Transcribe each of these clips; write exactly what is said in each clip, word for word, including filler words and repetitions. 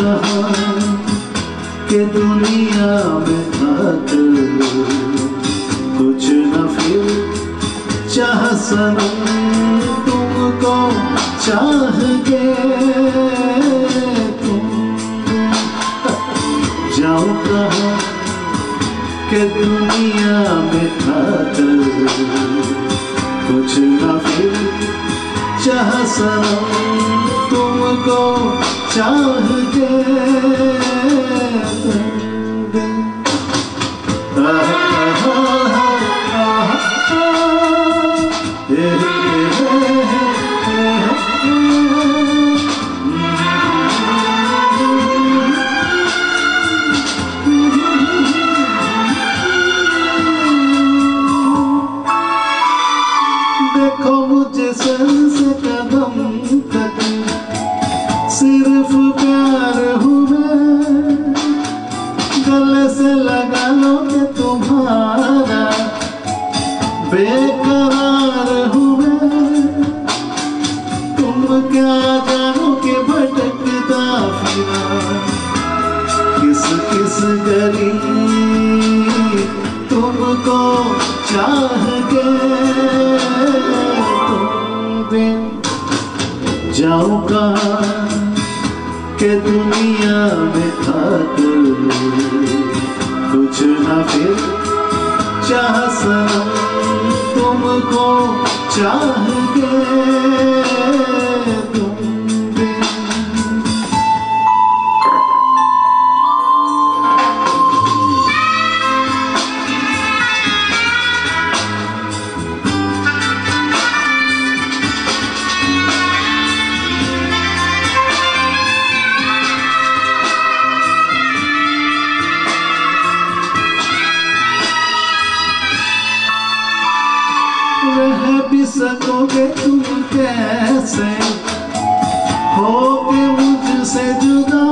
कहाँ कि दुनिया में खाकर कुछ न फिर चाह सनम तुमको चाह के तुम जाओ कहाँ कि दुनिया में खाकर कुछ न फिर चाह सनम तुमको चाह के देखो मुझे सर से कदम तक सिर्फ प्यार हूँ मैं, गले से लगा लो कि तुम्हारा बेकरार हूँ मैं। तुम क्या जानो कि भटकता फिरा किस किस गली तुमको चाह के जाओ कहाँ कि दुनिया में खाकर कुछ न फिर चाह सनम तुमको चाह के तुम रह भी सकोगे तुम कैसे होगे मुझसे जुदा,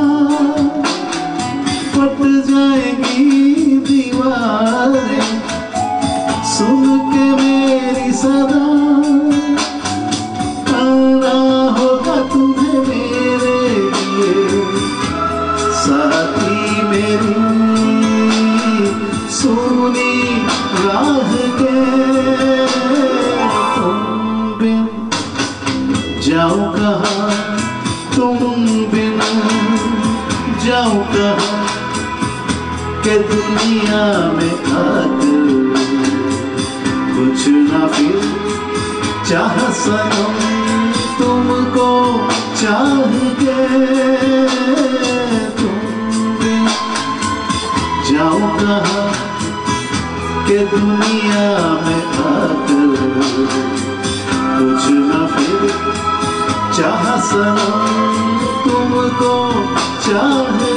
फट जाएगी दीवारें सुन के मेरी सदा। आना होगा तुम्हें मेरे लिए साथी मेरी सोनी राह के जाओ कहाँ तुम बिना जाओ कहाँ कि दुनिया में आकर कुछ ना फिर चाह सनम तुमको चाह के तुम बिना जाओ कहाँ कि दुनिया में आकर कुछ ना फिर चाह सनम तुमको चाह